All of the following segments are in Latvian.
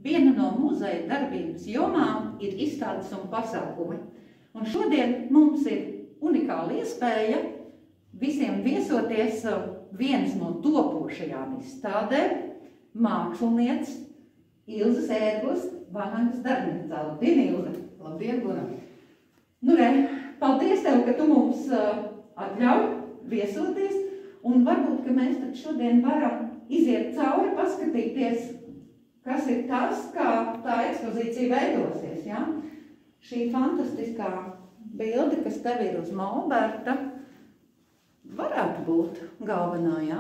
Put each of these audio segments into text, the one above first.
viena no muzeja darbības jomām ir izstādes un pasākumi. Un šodien mums ir unikāla iespēja visiem viesoties vienas no topošajām izstādēm mākslinieces Ilzes Ērglas vanagas darbnīcā. Labdien, Ilze! Labdien, Guna! Nu, paldies tev, ka tu mums atļauj viesoties, un varbūt, ka mēs tad šodien varam iziet cauri, paskatīties, kas ir tas, kā tā ekspozīcija veidosies, ja? Šī fantastiskā bilde, kas tev ir uz molberta, varētu būt galvenā, ja?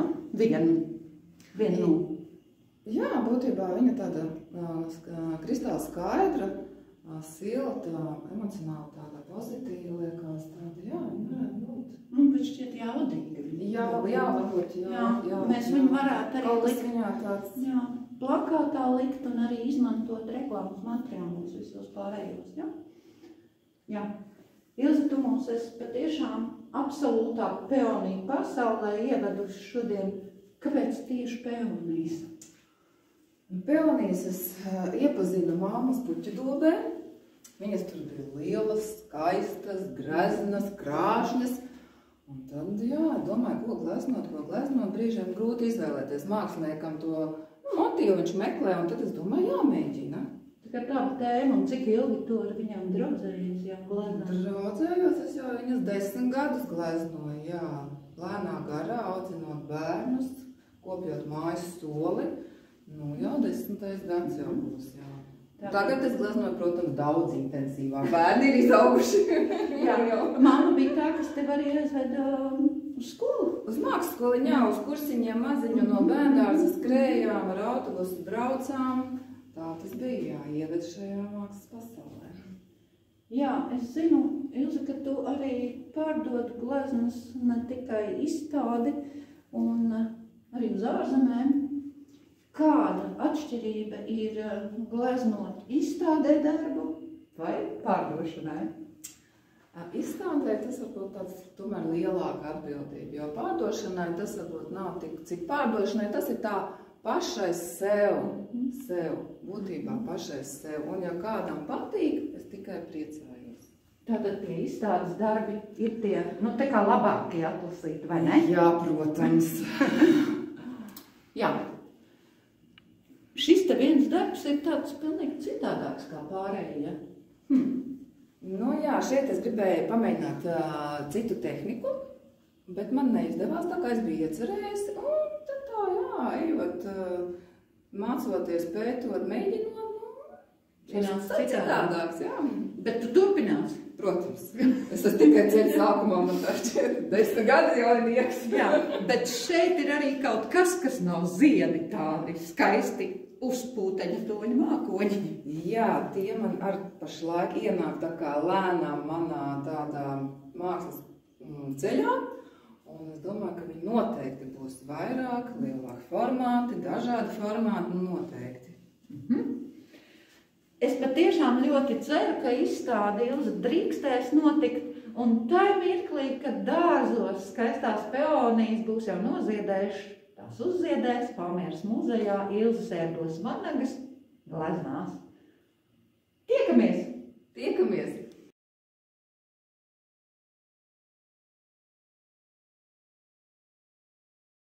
Viena no. Jā, būtībā viņa tāda kristāli skaidra, silta, emocionāli tāda pozitīva liekas tāda, jā, viņa varētu būt. Bet šķiet jaudīga. Jā, varbūt, jā. Mēs viņu varētu arī kaut kas likt. viņā tāds. Jā, plakātā likt un arī izmantot reklāmas materiālus visos pārējos, ja? Jā. Ilze, tu mums esi patiešām absolūtā peonija pasaulē ieveduši šodien. Kāpēc tieši peonijas? Peonijas es iepazinu mammas puķidobē. Viņas tur bija lielas, skaistas, greznas, krāšņas. Un tad, jā, domāju, ko gleznot, brīžiem grūti izvēlēties māksliniekam to motīvu viņš meklē, un tad es domāju, jāmēģina. Tā kā tāda tēma, un cik ilgi tu ar viņām draudzējies, jā, gleznot? Draudzējos, es jau viņas 10 gadus gleznoju, jā. Lēnā garā, audzinot bērnus, kopjot mājas soli. Nu, jau 10. gads jau būs, jā. Tagad es gleznoju, protams, daudz intensīvāk. Bērni ir izauguši. Jā, mamma bija tā, kas tev arī aizveda uz skolu. Uz mākslas skoliņu, jā, uz kursiņiem maziņu no bērndārza skrējām, ar autobusu braucām. Tā tas bija, jā, ieved šajā mākslas pasaulē. Jā, es zinu, Ilze, ka tu arī pārdod gleznas ne tikai izstādi un arī uz ārzemēm. Kāda atšķirība ir gleznot izstādē darbu vai pārdošanai? Izstādē tas varbūt tāds tomēr lielāka atbildība, jo pārdošanai tas varbūt nav tik, cik pārdošanai tas ir tā pašai sev, būtībā pašai sev. Un ja kādam patīk, es tikai priecājos. Tātad tie izstādes darbi ir tie, nu, tā kā labākie atlasīti, vai ne? Jā, protams. Jā. Šis te viens darbs ir tāds pilnīgi citādāks kā pārējie. Nu jā, šeit es gribēju pamēģināt citu tehniku, bet man neizdevās tā, kā es biju iecerējusi. Un tad tā, jā, ejot, mācoties, pētot, mēģinot, citādāks, jā. Bet tu turpinās? Protams. Es esmu tikai ceļa sākumā, man tā šķiet 10 gadi jau ir nieks. Jā, bet šeit ir arī kaut kas, kas nav ziedi tādi skaisti uzpūteņi toņi mākoņi. Jā, tie man ar pašlaik ienāk tā kā lēnām manā tādā mākslas ceļā. Un es domāju, ka viņi noteikti būs vairāk, lielāki formāti, dažādi formāti, noteikti. Es patiešām ļoti ceru, ka izstāde Ilze drīkstēs notikt, un tai mirklī, kad dārzos skaistās peonijas būs jau noziedējuši, tās uzziedēs Palmieras muzejā Ilzes Ērglas vanagas gleznās. Tiekamies! Tiekamies!